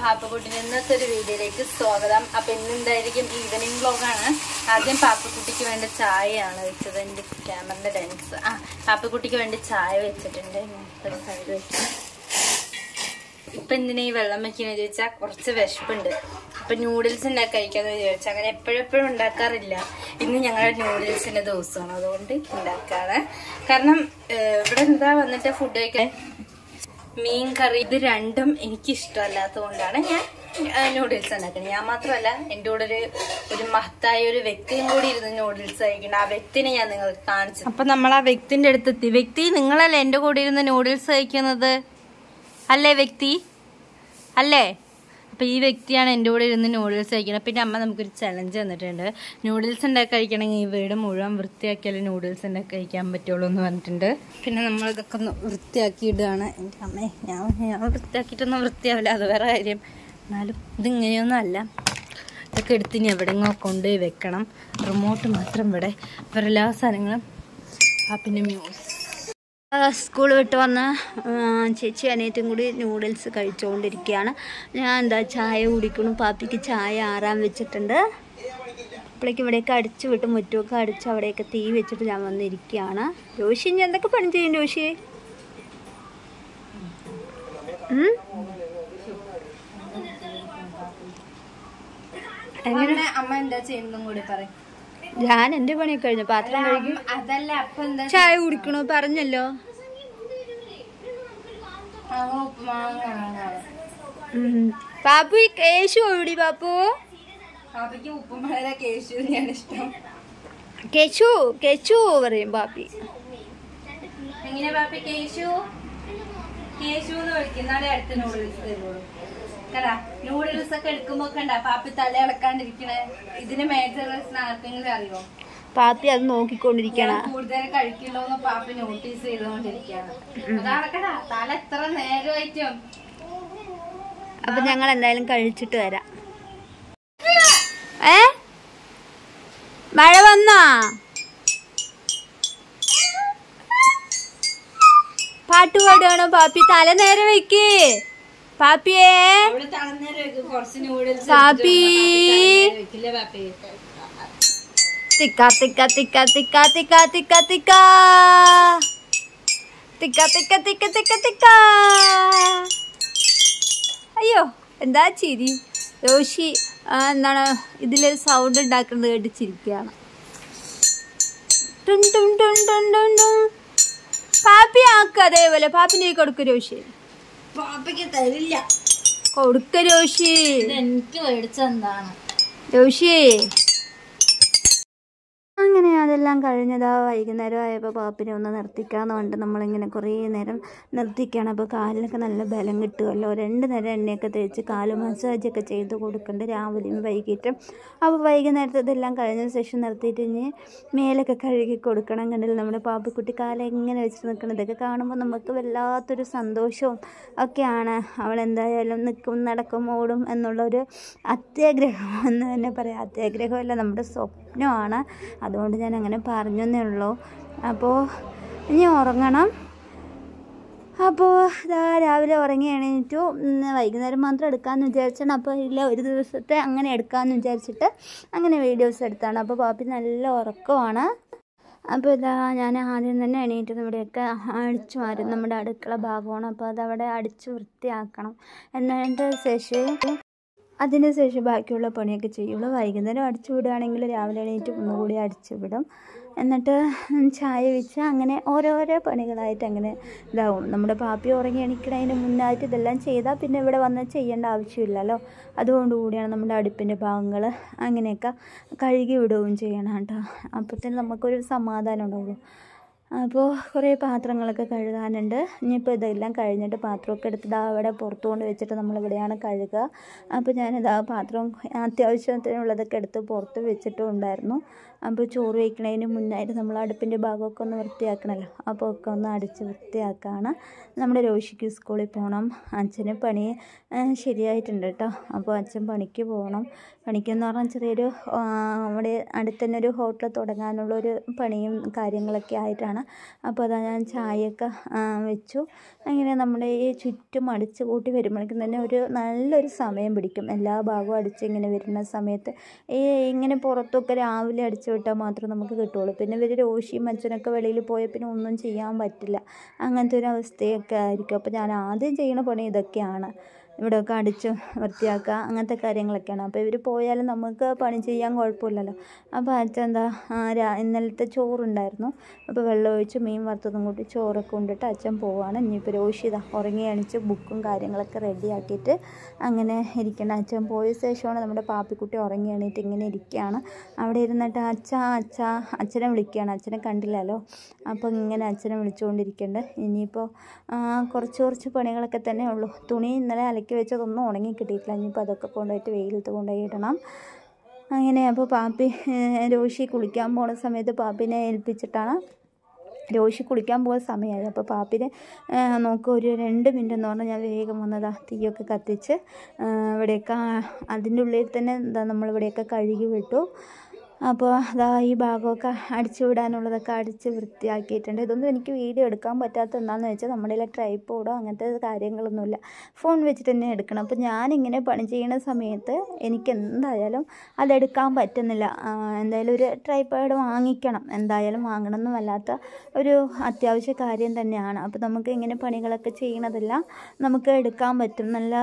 പാപ്പക്കുട്ടിന് ഇന്നത്തെ ഒരു വീഡിയോയിലേക്ക് സ്വാഗതം. അപ്പൊ ഇന്നെന്തായിരിക്കും ഈവനിങ് വ്ലോഗാണ്. ആദ്യം പാപ്പക്കുട്ടിക്ക് വേണ്ട ചായയാണ് വെച്ചത്. എന്റെ ക്യാമറയുടെ ലെൻസ് പാപ്പക്കുട്ടിക്ക് വേണ്ടി ചായ വെച്ചിട്ടുണ്ട്. ഒരു സൈഡ് വെക്കാം. ഇപ്പൊ എന്തിനാ ഈ വെള്ളം വെക്കുന്നത് ചോദിച്ചാൽ കുറച്ച് വിശപ്പുണ്ട്. അപ്പൊ നൂഡിൽസ് ഉണ്ടാക്കി കഴിക്കാന്ന് ചോദിച്ചാൽ അങ്ങനെ എപ്പോഴെപ്പോഴും ഉണ്ടാക്കാറില്ല. ഇന്ന് ഞങ്ങളുടെ നൂഡിൽസിന്റെ ദിവസമാണ്, അതുകൊണ്ട് ഉണ്ടാക്കാണ്. കാരണം ഇവിടെ എന്താ വന്നിട്ട് ഫുഡ് കഴിക്കാൻ മീൻ കറി ഇത് രണ്ടും എനിക്ക് ഇഷ്ടമല്ലാത്തത് കൊണ്ടാണ് ഞാൻ നൂഡിൽസ് ഉണ്ടാക്കുന്നത്. ഞാൻ മാത്രമല്ല, എൻ്റെ കൂടെ ഒരു മഹത്തായ ഒരു വ്യക്തിയും കൂടി ഇരുന്ന് നൂഡിൽസ് കഴിക്കണം. ആ വ്യക്തിനെ ഞാൻ നിങ്ങൾക്ക് കാണിച്ചു. അപ്പൊ നമ്മൾ ആ വ്യക്തിന്റെ അടുത്തെത്തി. വ്യക്തി, നിങ്ങളല്ലേ എൻ്റെ കൂടെ ഇരുന്ന് നൂഡിൽസ് കഴിക്കുന്നത് അല്ലേ? വ്യക്തി അല്ലേ? അപ്പൊ ഈ വ്യക്തിയാണ് എൻ്റെ കൂടെ ഇരുന്ന് നൂഡിൽസ് കഴിക്കുന്നത്. പിന്നെ അമ്മ നമുക്കൊരു ചലഞ്ച് തന്നിട്ടുണ്ട്. നൂഡിൽസ് ഉണ്ടാക്കി കഴിക്കണമെങ്കിൽ ഈ വീട് മുഴുവൻ വൃത്തിയാക്കിയാലേ നൂഡിൽസ് ഉണ്ടാക്കി കഴിക്കാൻ പറ്റുള്ളൂ എന്ന് പറഞ്ഞിട്ടുണ്ട്. പിന്നെ നമ്മളിതൊക്കെ ഒന്ന് വൃത്തിയാക്കി ഇടുകയാണ്. എൻ്റെ അമ്മേ, ഞാൻ വൃത്തിയാക്കിയിട്ടൊന്നും വൃത്തിയാവില്ല, അത് വേറെ കാര്യം. എന്നാലും ഇതിങ്ങനെയൊന്നും അല്ല. ഇതൊക്കെ എടുത്ത് ഇനി എവിടെയെങ്കിലും കൊണ്ടുപോയി വെക്കണം. റിമോട്ട് മാത്രം ഇവിടെ. വേറെ എല്ലാ സാധനങ്ങളും പിന്നെ മ്യൂസ്. സ്കൂൾ വിട്ട് വന്ന് ചേച്ചി അനിയത്തും കൂടി നൂഡിൽസ് കഴിച്ചുകൊണ്ടിരിക്കുകയാണ്. ഞാൻ എന്താ ചായ കുടിക്കണം. പാപ്പിക്ക് ചായ ആറാൻ വെച്ചിട്ടുണ്ട്. അപ്പോഴേക്കും ഇവിടെയൊക്കെ അടിച്ചു വിട്ട് മുറ്റമൊക്കെ അടിച്ച് അവിടെയൊക്കെ തീ വെച്ചിട്ട് ഞാൻ വന്നിരിക്കുകയാണ്. ജോഷി ഇനി എന്തൊക്കെ പണി ചെയ്യും ജോഷി? എങ്ങനെ അമ്മ എന്താ ചെയ്യുന്നതും കൂടി പറയും. ഞാൻ എന്റെ പണിയൊക്കെ കഴിഞ്ഞു. പാത്രം കഴുകി. അതല്ല, അപ്പൊ എന്താ ചായ കുടിക്കണോ പറഞ്ഞല്ലോ. പാപ്പു കേശു ഓടി. പാപ്പു പാപ്പിക്ക് ഉപ്പും വളരെ കേശു തന്നെയാണ് ഇഷ്ടം. കേശു കേശു പറയും പാപ്പി. എങ്ങനെ പാപ്പി കേശു കേശു എന്ന് വിളിക്കുന്നാലേ അടുത്ത നൂഡിൽസ് തരുള്ളൂ. കടാ നൂഡിൽസ് ഒക്കെ എടുക്കുമ്പോ കണ്ടാ പാപ്പി തല ഇളക്കാണ്ടിരിക്കണേ. ഇതിന് മേജർനെസ് ആർക്കെങ്കിലും അറിയോ? പാപ്പി അത് നോക്കിക്കൊണ്ടിരിക്കണം. കൂടുതൽ കഴിക്കണ്ടോന്ന് പാപ്പി നോട്ടീസ് ചെയ്തോണ്ടിരിക്കാണ്. അതാണ് കടാ തല എത്ര നേരമായിട്ടും. അപ്പൊ ഞങ്ങൾ എന്തായാലും കഴിച്ചിട്ട് വരാം. മഴ വന്നാ? പാട്ട് പാടുകയാണോ പാപ്പി? തല നേരെ വെക്ക് പാപ്പിയേ. പാപ്പി തിക്ക തിക്ക തിക്ക തിക്ക തിക്ക തിക്ക തിക്ക തിക്ക തിക്ക തിക്ക തിക്ക തിക്ക. അയ്യോ എന്താ ചിരി. ജോഷി എന്താണ് ഇതില് സൗണ്ട് ഉണ്ടാക്കുന്നത് കേട്ട് ചിരിക്കുകയാണ്. പാപ്പി ആക്ക അതേപോലെ പാപ്പിനെ കൊടുക്കും രോഷി. പാപ്പയ്ക്ക് തരില്ല. കൊടുക്ക രോഷി. എനിക്ക് മേടിച്ചെന്താണ് രോഷി? അങ്ങനെ അതെല്ലാം കഴിഞ്ഞതാ വൈകുന്നേരം ആയപ്പോൾ പാപ്പിനെ ഒന്ന് നിർത്തിക്കാന്ന് പറഞ്ഞിട്ട് നമ്മളിങ്ങനെ കുറേ നേരം നിർത്തിക്കുകയാണ്. അപ്പോൾ കാലിനൊക്കെ നല്ല ബലം കിട്ടുമല്ലോ. 2 നേരം എണ്ണയൊക്കെ തേച്ച് കാല് മസാജൊക്കെ ചെയ്ത് കൊടുക്കണ്ട് രാവിലെയും വൈകിട്ടും. അപ്പോൾ വൈകുന്നേരത്തെ ഇതെല്ലാം കഴിഞ്ഞ ശേഷം നിർത്തിയിട്ട് ഇനി മേലൊക്കെ കഴുകി കൊടുക്കണം. കണ്ടില്ല നമ്മുടെ പാപ്പിക്കുട്ടി കാലം എങ്ങനെ വെച്ചിട്ട് നിൽക്കണം. ഇതൊക്കെ കാണുമ്പോൾ നമുക്ക് വല്ലാത്തൊരു സന്തോഷവും ഒക്കെയാണ്. അവളെന്തായാലും നിൽക്കും നടക്കും ഓടും എന്നുള്ളൊരു അത്യാഗ്രഹം എന്ന് തന്നെ പറയാം. അത്യാഗ്രഹമല്ല, നമ്മുടെ സ്വപ്നമാണ്. അതുകൊണ്ട് ഞാൻ അങ്ങനെ പറഞ്ഞേ ഉള്ളൂ. അപ്പോൾ ഇനി ഉറങ്ങണം. അപ്പോൾ ഇതാ രാവിലെ ഉറങ്ങി എണീറ്റു. വൈകുന്നേരം മാത്രം എടുക്കാമെന്ന് വിചാരിച്ചാണ്. അപ്പോൾ ഇല്ല, ഒരു ദിവസത്തെ അങ്ങനെ എടുക്കാമെന്ന് വിചാരിച്ചിട്ട് അങ്ങനെ വീഡിയോസ് എടുത്താണ്. അപ്പോൾ പാപ്പി നല്ല ഉറക്കമാണ്. അപ്പോൾ ഇതാ ഞാൻ ആദ്യം തന്നെ എണീറ്റ് ഇവിടെയൊക്കെ അടിച്ചു മാറും. നമ്മുടെ അടുക്കള ഭാഗമാണ്. അപ്പോൾ അതവിടെ അടിച്ചു വൃത്തിയാക്കണം. അതിന് ശേഷം ബാക്കിയുള്ള പണിയൊക്കെ ചെയ്യുള്ളൂ. വൈകുന്നേരം അടിച്ചു വിടുകയാണെങ്കിൽ രാവിലെ എണീറ്റ് ഒന്നുകൂടി അടിച്ചു വിടും. എന്നിട്ട് ചായ വെച്ച് അങ്ങനെ ഓരോരോ പണികളായിട്ട് അങ്ങനെ ഇതാവും. നമ്മുടെ പാപ്പി ഉറങ്ങി എണീക്കണതിന് മുന്നായിട്ട് ഇതെല്ലാം ചെയ്താൽ പിന്നെ ഇവിടെ വന്ന് ചെയ്യേണ്ട ആവശ്യമില്ലല്ലോ. അതുകൊണ്ടുകൂടിയാണ് നമ്മുടെ അടുപ്പിൻ്റെ ഭാഗങ്ങൾ അങ്ങനെയൊക്കെ കഴുകി വിടുകയും ചെയ്യണം കേട്ടോ. അപ്പോഴത്തേനും നമുക്കൊരു സമാധാനം ഉണ്ടാവുള്ളൂ. അപ്പോൾ കുറേ പാത്രങ്ങളൊക്കെ കഴുകാനുണ്ട്. ഇനിയിപ്പോൾ ഇതെല്ലാം കഴിഞ്ഞിട്ട് പാത്രമൊക്കെ എടുത്തിട്ട് അവിടെ പുറത്തു കൊണ്ട് വെച്ചിട്ട് നമ്മളിവിടെയാണ് കഴുകുക. അപ്പോൾ ഞാനിതാ പാത്രം അത്യാവശ്യത്തിനുള്ളതൊക്കെ എടുത്ത് പുറത്ത് വെച്ചിട്ടും ഉണ്ടായിരുന്നു. അപ്പോൾ ചോറ് വയ്ക്കുന്നതിന് മുന്നായിട്ട് നമ്മൾ അടുപ്പിൻ്റെ ഭാഗമൊക്കെ ഒന്ന് വൃത്തിയാക്കണമല്ലോ. അപ്പോൾ ഒക്കെ ഒന്ന് അടിച്ച് വൃത്തിയാക്കുകയാണ്. നമ്മുടെ രോഷിക്ക് സ്കൂളിൽ പോകണം. അച്ഛന് പണി ശരിയായിട്ടുണ്ട് കേട്ടോ. അപ്പോൾ അച്ഛൻ പണിക്ക് പോകണം. പണിക്കെന്ന് പറഞ്ഞാൽ ചെറിയൊരു അവിടെ അടുത്ത് തന്നെ ഒരു ഹോട്ടൽ തുടങ്ങാനുള്ളൊരു പണിയും കാര്യങ്ങളൊക്കെ ആയിട്ടാണ് സമയമാണ്. അപ്പോൾ അതാ ഞാൻ ചായയൊക്കെ വെച്ചു. അങ്ങനെ നമ്മുടെ ഈ ചുറ്റും അടിച്ച് കൂട്ടി വരുമ്പോഴേക്കും തന്നെ ഒരു നല്ലൊരു സമയം പിടിക്കും. എല്ലാ ഭാഗവും അടിച്ച് ഇങ്ങനെ വരുന്ന സമയത്ത് ഇങ്ങനെ പുറത്തൊക്കെ രാവിലെ അടിച്ചു വിട്ടാൽ മാത്രമേ നമുക്ക് കിട്ടുള്ളൂ. പിന്നെ ഇവർ രോഷിയും അച്ഛനൊക്കെ വെളിയിൽ പോയാൽ പിന്നെ ഒന്നും ചെയ്യാൻ പറ്റില്ല. അങ്ങനത്തെ ഒരു അവസ്ഥയൊക്കെ ആയിരിക്കും. അപ്പോൾ ഞാൻ ആദ്യം ചെയ്യുന്ന പണി ഇതൊക്കെയാണ്. ഇവിടെയൊക്കെ അടിച്ച് വൃത്തിയാക്കുക, അങ്ങനത്തെ കാര്യങ്ങളൊക്കെയാണ്. അപ്പോൾ ഇവർ പോയാലും നമുക്ക് പണി ചെയ്യാൻ കുഴപ്പമില്ലല്ലോ. അപ്പോൾ അച്ഛൻ എന്താ ഇന്നലത്തെ ചോറുണ്ടായിരുന്നു. അപ്പോൾ വെള്ളം ഒഴിച്ച് മീൻ വറുത്തതും കൂട്ടി ചോറൊക്കെ കൊണ്ടിട്ട് അച്ഛൻ പോവാണ്. ഇനിയിപ്പോൾ രോഷി ഇതാ ഉറങ്ങി എണിച്ച് ബുക്കും കാര്യങ്ങളൊക്കെ റെഡിയാക്കിയിട്ട് അങ്ങനെ ഇരിക്കണം. അച്ഛൻ പോയ ശേഷമാണ് നമ്മുടെ പാപ്പിക്കുട്ടി ഉറങ്ങി എണീറ്റ് ഇങ്ങനെ ഇരിക്കുകയാണ്. അവിടെ ഇരുന്നിട്ട് അച്ഛനെ വിളിക്കുകയാണ്. അച്ഛനെ കണ്ടില്ലല്ലോ. അപ്പോൾ ഇങ്ങനെ അച്ഛനെ വിളിച്ചുകൊണ്ടിരിക്കുന്നുണ്ട്. ഇനിയിപ്പോൾ കുറച്ച് പണികളൊക്കെ തന്നെ ഉള്ളൂ. തുണി ഇന്നലെ അലക്കി വെച്ചതൊന്നും ഉണങ്ങി കിട്ടിയിട്ടില്ല. ഇനിയിപ്പോൾ അതൊക്കെ കൊണ്ടുപോയിട്ട് വെയിലത്ത് കൊണ്ടുപോയി ഇടണം. അങ്ങനെ അപ്പോൾ പാപ്പി രോഷി കുളിക്കാൻ പോകുന്ന സമയത്ത് പാപ്പിനെ ഏൽപ്പിച്ചിട്ടാണ്. രോഷി കുളിക്കാൻ പോകുന്ന സമയമായി. അപ്പോൾ പാപ്പിനെ നോക്കുക ഒരു 2 മിനിറ്റ് എന്ന് പറഞ്ഞാൽ ഞാൻ വേഗം വന്നതാ തീയൊക്കെ കത്തിച്ച് ഇവിടെയൊക്കെ അതിൻ്റെ ഉള്ളിൽ തന്നെ എന്താ നമ്മളിവിടെയൊക്കെ കഴുകി വിട്ടു. അപ്പോൾ അതാ ഈ ഭാഗമൊക്കെ അടിച്ചു വിടാനുള്ളതൊക്കെ അടിച്ച് വൃത്തിയാക്കിയിട്ടുണ്ട്. ഇതൊന്നും എനിക്ക് വീഡിയോ എടുക്കാൻ പറ്റാത്ത എന്താണെന്ന് വെച്ചാൽ നമ്മുടെ കയ്യിൽ ട്രൈപോഡോ അങ്ങനത്തെ കാര്യങ്ങളൊന്നുമില്ല. ഫോൺ വെച്ചിട്ട് തന്നെ എടുക്കണം. അപ്പോൾ ഞാനിങ്ങനെ പണി ചെയ്യുന്ന സമയത്ത് എനിക്ക് എന്തായാലും അതെടുക്കാൻ പറ്റുന്നില്ല. എന്തായാലും ഒരു ട്രൈപോഡ് വാങ്ങിക്കണം. എന്തായാലും വാങ്ങണമെന്നും അല്ലാത്ത ഒരു അത്യാവശ്യ കാര്യം തന്നെയാണ്. അപ്പോൾ നമുക്ക് ഇങ്ങനെ പണികളൊക്കെ ചെയ്യണതെല്ലാം നമുക്ക് എടുക്കാൻ പറ്റും. നല്ല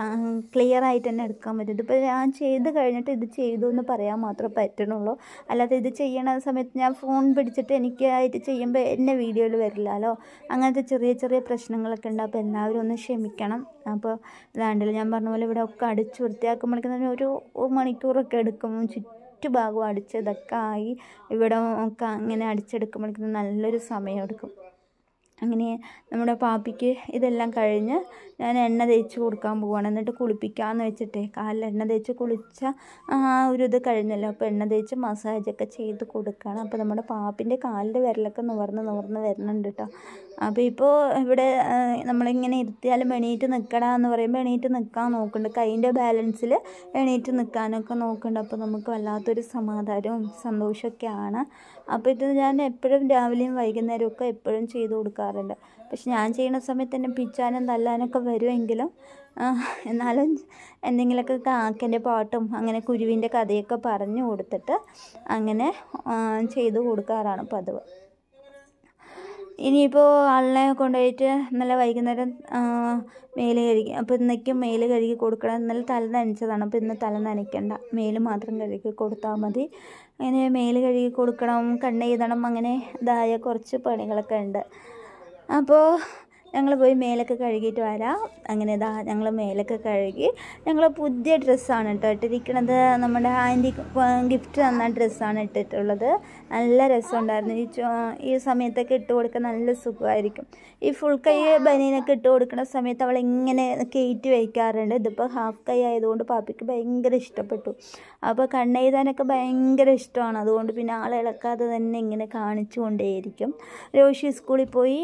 ക്ലിയർ ആയിട്ട് തന്നെ എടുക്കാൻ പറ്റും. ഇതിപ്പോൾ ഞാൻ ചെയ്ത് കഴിഞ്ഞിട്ട് ഇത് ചെയ്തു എന്ന് പറയാൻ മാത്രമേ പറ്റണുള്ളൂ. അല്ലാതെ ഇത് ചെയ്യണ സമയത്ത് ഞാൻ ഫോൺ പിടിച്ചിട്ട് എനിക്കായിട്ട് ചെയ്യുമ്പോൾ എന്നെ വീഡിയോയിൽ വരില്ലല്ലോ. അങ്ങനത്തെ ചെറിയ പ്രശ്നങ്ങളൊക്കെ ഉണ്ട്. അപ്പോൾ എല്ലാവരും ഒന്ന് ക്ഷമിക്കണം. അപ്പോൾ ഇതാണ്ടില്ല ഞാൻ പറഞ്ഞ പോലെ ഇവിടെ ഒക്കെ അടിച്ച് വൃത്തിയാക്കുമ്പോഴേക്കും തന്നെ ഒരു മണിക്കൂറൊക്കെ എടുക്കും. ചുറ്റുഭാഗവും അടിച്ച് ഇതൊക്കെ ആയി ഇവിടെ ഒക്കെ അങ്ങനെ അടിച്ചെടുക്കുമ്പോഴേക്കും നല്ലൊരു സമയം എടുക്കും. അങ്ങനെ നമ്മുടെ പാപ്പിക്ക് ഇതെല്ലാം കഴിഞ്ഞ് ഞാൻ എണ്ണ തേച്ച് കൊടുക്കാൻ പോവുകയാണ്. എന്നിട്ട് കുളിപ്പിക്കാമെന്ന് വെച്ചിട്ടേ കാലിൽ എണ്ണ തേച്ച് കുളിച്ച ഒരു ഇത് കഴിഞ്ഞല്ലോ. അപ്പോൾ എണ്ണ തേച്ച് മസാജൊക്കെ ചെയ്ത് കൊടുക്കുകയാണ്. അപ്പോൾ നമ്മുടെ പാപ്പിൻ്റെ കാലിൻ്റെ വിരലൊക്കെ നിവർന്ന് വരുന്നുണ്ട് കേട്ടോ. അപ്പോൾ ഇപ്പോൾ ഇവിടെ നമ്മളിങ്ങനെ ഇരുത്തിയാലും എണീറ്റ് നിൽക്കടാ എന്ന് പറയുമ്പോൾ എണീറ്റ് നിൽക്കാൻ നോക്കുന്നുണ്ട്. കൈൻ്റെ ബാലൻസിൽ എണീറ്റ് നിൽക്കാനൊക്കെ നോക്കുന്നുണ്ട്. അപ്പോൾ നമുക്ക് വല്ലാത്തൊരു സമാധാനവും സന്തോഷമൊക്കെയാണ്. അപ്പോൾ ഇത് ഞാൻ എപ്പോഴും രാവിലെയും വൈകുന്നേരവും ഒക്കെ എപ്പോഴും ചെയ്ത് കൊടുക്കാറുണ്ട്. പക്ഷെ ഞാൻ ചെയ്യുന്ന സമയത്ത് തന്നെ പിച്ചാനും തല്ലാനൊക്കെ വരുമെങ്കിലും എന്നാലും എന്തെങ്കിലുമൊക്കെ കാക്കൻ്റെ പാട്ടും അങ്ങനെ കുരുവിൻ്റെ കഥയൊക്കെ പറഞ്ഞു കൊടുത്തിട്ട് അങ്ങനെ ചെയ്ത് കൊടുക്കാറാണ് പതിവ്. ഇനിയിപ്പോൾ ആളിനെ കൊണ്ടുപോയിട്ട് ഇന്നലെ വൈകുന്നേരം മേല് കഴുകി. അപ്പോൾ ഇന്നേക്കും മേല് കഴുകി കൊടുക്കണം. ഇന്നലെ തല നനച്ചതാണ്. അപ്പോൾ ഇന്ന് തല നനയ്ക്കണ്ട, മേല് മാത്രം കഴുകി കൊടുത്താൽ മതി. അങ്ങനെ മേല് കഴുകി കൊടുക്കണം, കണ്ണെഴുതണം, അങ്ങനെ ഇതായ കുറച്ച് പണികളൊക്കെ ഉണ്ട്. അപ്പോൾ ഞങ്ങൾ പോയി മേലൊക്കെ കഴുകിയിട്ട് വരാം. അങ്ങനെ ഇതാ ഞങ്ങൾ മേലൊക്കെ കഴുകി. ഞങ്ങൾ പുതിയ ഡ്രസ്സാണ് കേട്ടോ ഇട്ടിരിക്കുന്നത്. നമ്മുടെ ആൻറ്റി ഗിഫ്റ്റ് തന്ന ഡ്രസ്സാണ് ഇട്ടിട്ടുള്ളത്. നല്ല രസമുണ്ടായിരുന്നു. ഈ സമയത്തൊക്കെ ഇട്ട് കൊടുക്കാൻ നല്ല സുഖമായിരിക്കും. ഈ ഫുൾ കൈ ബനിയനൊക്കെ ഇട്ട് കൊടുക്കുന്ന സമയത്ത് അവൾ ഇങ്ങനെ കയറ്റി വയ്ക്കാറുണ്ട്. ഇതിപ്പോൾ ഹാഫ് കൈ ആയതുകൊണ്ട് പാപ്പിക്ക് ഭയങ്കര ഇഷ്ടപ്പെട്ടു. അപ്പോൾ കണ്ണെഴുതാനൊക്കെ ഭയങ്കര ഇഷ്ടമാണ്. അതുകൊണ്ട് പിന്നെ ആളെ ഇളക്കാതെ തന്നെ ഇങ്ങനെ കാണിച്ചു കൊണ്ടേയിരിക്കും. രോഷി സ്കൂളിൽ പോയി.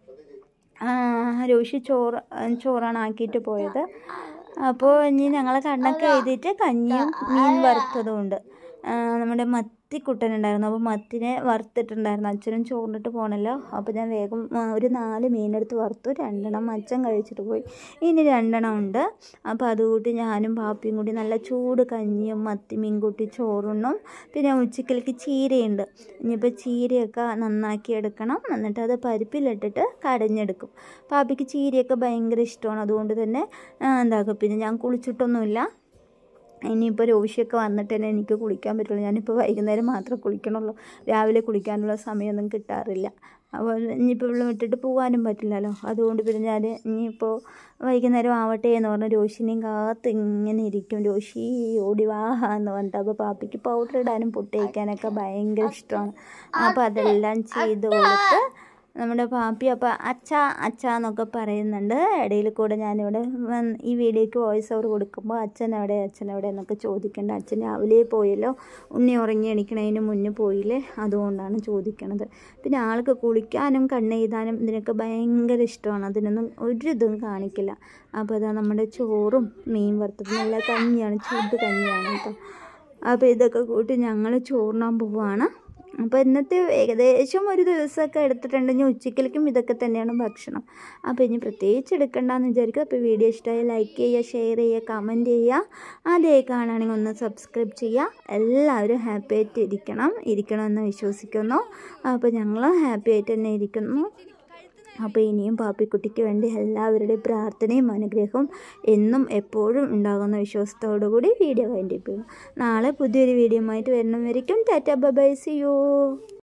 രോഷി ചോറാണ് ആക്കിയിട്ട് പോയത്. അപ്പോൾ ഇനി ഞങ്ങൾ കണ്ണൊക്കെ എഴുതിയിട്ട് കഞ്ഞിയും മീൻ വറുത്തതും ഉണ്ട്. നമ്മുടെ മത്തിക്കുട്ടനുണ്ടായിരുന്നു. അപ്പോൾ മത്തിനെ വറുത്തിട്ടുണ്ടായിരുന്നു. അച്ഛനും ചോറിനിട്ട് പോകണമല്ലോ. അപ്പോൾ ഞാൻ വേഗം ഒരു 4 മീനെടുത്ത് വറുത്തു. 2 എണ്ണം അച്ഛൻ കഴിച്ചിട്ട് പോയി. ഇനി 2 എണ്ണം ഉണ്ട്. അപ്പോൾ അതുകൂട്ടി ഞാനും പാപ്പിയും കൂടി നല്ല ചൂട് കഞ്ഞിയും മത്തി മീൻ കൂട്ടി ചോറുണ്ണും. പിന്നെ ഉച്ചക്കലേക്ക് ചീരയുണ്ട്. ഇനിയിപ്പോൾ ചീരയൊക്കെ നന്നാക്കി എടുക്കണം. എന്നിട്ട് അത് പരിപ്പിലിട്ടിട്ട് കടഞ്ഞെടുക്കും. പാപ്പിക്ക് ചീരയൊക്കെ ഭയങ്കര ഇഷ്ടമാണ്. അതുകൊണ്ട് തന്നെ എന്താക്കും. പിന്നെ ഞാൻ കുളിച്ചിട്ടൊന്നുമില്ല. ഇനിയിപ്പോൾ രോഷിയൊക്കെ വന്നിട്ട് തന്നെ എനിക്ക് കുളിക്കാൻ പറ്റുള്ളൂ. ഞാനിപ്പോൾ വൈകുന്നേരം മാത്രമേ കുളിക്കണുള്ളൂ. രാവിലെ കുളിക്കാനുള്ള സമയമൊന്നും കിട്ടാറില്ല. അപ്പോൾ ഇനിയിപ്പോൾ ഇവിടെ വിട്ടിട്ട് പോകാനും പറ്റില്ലല്ലോ. അതുകൊണ്ട് പിന്നെ ഞാൻ ഇനിയിപ്പോൾ വൈകുന്നേരം ആവട്ടെ എന്ന് പറഞ്ഞ് രോഷിനെയും കാത്ത് ഇങ്ങനെ ഇരിക്കും. രോഷി ഓടി വാ എന്ന് പറഞ്ഞിട്ട്. അപ്പോൾ പാപ്പിക്ക് പൗഡർ ഇടാനും പൊട്ടി വയ്ക്കാനൊക്കെ ഭയങ്കര ഇഷ്ടമാണ്. അപ്പോൾ അതെല്ലാം ചെയ്ത് കൊടുത്ത് നമ്മുടെ പാപ്പി അപ്പോൾ അച്ഛ എന്നൊക്കെ പറയുന്നുണ്ട്. ഇടയിൽ കൂടെ ഞാനിവിടെ ഈ വീഡിയോയ്ക്ക് വോയിസ് ഓവർ കൊടുക്കുമ്പോൾ അച്ഛൻ എവിടെ എന്നൊക്കെ ചോദിക്കേണ്ട. അച്ഛൻ രാവിലെ പോയല്ലോ, ഉണ്ണി ഉറങ്ങി എണീക്കണതിന് മുന്നേ പോയില്ലേ, അതുകൊണ്ടാണ് ചോദിക്കണത്. പിന്നെ ആൾക്ക് കുളിക്കാനും കണ്ണെഴുതാനും ഇതിനൊക്കെ ഭയങ്കര ഇഷ്ടമാണ്. അതിനൊന്നും ഒരു ഇതും കാണിക്കില്ല. അപ്പോൾ അതാ നമ്മുടെ ചോറും മീൻ വറുത്തത് നല്ല കഞ്ഞിയാണ്, ചൂട് കഞ്ഞിയാണ് കേട്ടോ. അപ്പോൾ ഇതൊക്കെ കൂട്ടി ഞങ്ങൾ ചോറിനാൻ പോവുകയാണ്. അപ്പോൾ ഇന്നത്തെ ഏകദേശം ഒരു ദിവസമൊക്കെ എടുത്തിട്ടുണ്ടെങ്കിൽ ഉച്ചയ്ക്കലേക്കും ഇതൊക്കെ തന്നെയാണ് ഭക്ഷണം. അപ്പോൾ ഇനി പ്രത്യേകിച്ച് എടുക്കണ്ടെന്ന് വിചാരിക്കും. അപ്പോൾ വീഡിയോ ഇഷ്ടമായി ലൈക്ക് ചെയ്യുക, ഷെയർ ചെയ്യുക, കമൻറ്റ് ചെയ്യുക. ആദ്യമായി കാണുകയാണെങ്കിൽ ഒന്ന് സബ്സ്ക്രൈബ് ചെയ്യുക. എല്ലാവരും ഹാപ്പി ആയിട്ട് ഇരിക്കണമെന്ന് വിശ്വസിക്കുന്നു. അപ്പോൾ ഞങ്ങൾ ഹാപ്പി ആയിട്ട് തന്നെ ഇരിക്കുന്നു. അപ്പോൾ ഇനിയും പാപ്പിക്കുട്ടിക്ക് വേണ്ടി എല്ലാവരുടെയും പ്രാർത്ഥനയും അനുഗ്രഹവും എന്നും എപ്പോഴും ഉണ്ടാകുന്ന വിശ്വാസത്തോടു കൂടി വീഡിയോ വൈൻഡപ്പ് ചെയ്യുന്നു. നാളെ പുതിയൊരു വീഡിയോ ആയിട്ട് വരുന്നവരേക്കും tata bye bye, see U.